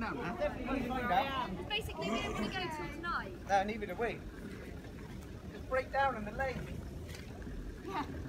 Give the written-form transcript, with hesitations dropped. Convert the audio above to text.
down there? Definitely find out. Basically, we didn't want to go till tonight. No, neither did we. Just break down in the lake. Yeah.